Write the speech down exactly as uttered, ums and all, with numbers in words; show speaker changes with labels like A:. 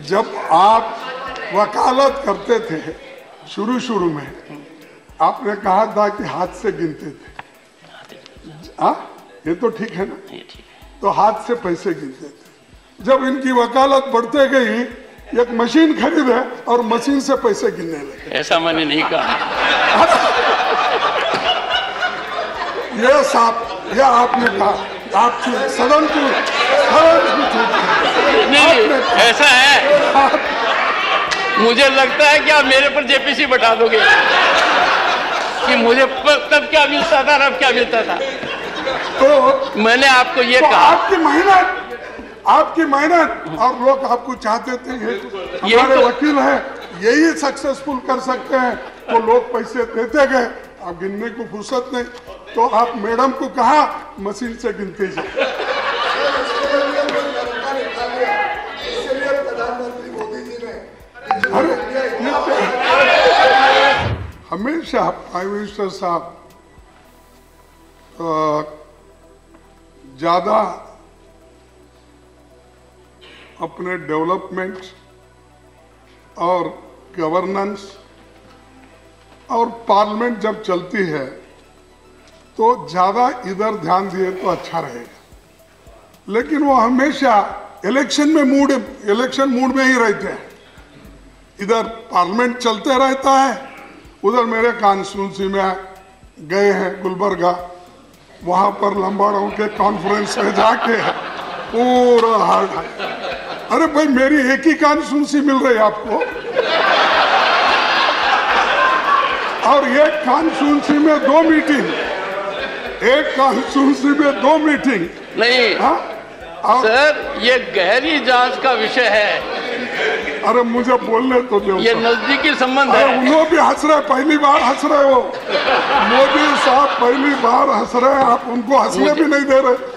A: जब आप वकालत करते थे शुरू शुरू में, आपने कहा था कि हाथ से गिनते थे। हाँ, ये तो ठीक है ना? तो हाथ से पैसे गिनते थे। जब इनकी वकालत बढ़ते गई, एक मशीन खरीदे और मशीन से पैसे गिनने लगे।
B: ऐसा मैंने नहीं कहा।
A: ये साहब, ये आपने कहा, आप सदन की
B: नहीं, ऐसा है। मुझे लगता है कि आप मेरे पर जेपीसी बैठा दोगे कि मुझे तब क्या मिलता था और अब क्या मिलता था।
A: तो
B: मैंने आपको ये
A: तो
B: कहा,
A: आपकी मेहनत, आपकी मेहनत और लोग आपको चाहते थे, ये हमारे तो वकील हैं, यही सक्सेसफुल कर सकते हैं, तो लोग पैसे देते गए। आप गिनने को फुर्सत नहीं, तो आप मैडम को कहा मशीन से गिनते जाए। अरे हमेशा प्राइम मिनिस्टर साहब ज्यादा अपने डेवलपमेंट और गवर्नेंस और पार्लियामेंट जब चलती है तो ज्यादा इधर ध्यान दिए तो अच्छा रहेगा। लेकिन वो हमेशा इलेक्शन में मूड इलेक्शन मूड में ही रहते हैं। इधर पार्लियामेंट चलते रहता है, उधर मेरे कॉन्स्टिट्यूंसी में गए हैं गुलबर्गा, वहां पर लंबाड़ों के कॉन्फ्रेंस में जाके पूरा हार्ड। अरे भाई, मेरी एक ही कॉन्स्टिट्यूंसी मिल रही है आपको, और एक कॉन्स्टिट्यूंसी में दो मीटिंग, एक कॉन्स्टिट्यूंसी में दो मीटिंग
B: नहीं।
A: हाँ?
B: सर, ये गहरी जांच का विषय है।
A: अरे मुझे बोलने तो दो।
B: ये नजदीकी संबंध है।
A: उन्होंने भी हंस रहे, पहली बार हंस रहे हो। मोदी साहब पहली बार हंस रहे हैं, आप उनको हंसने भी नहीं दे रहे।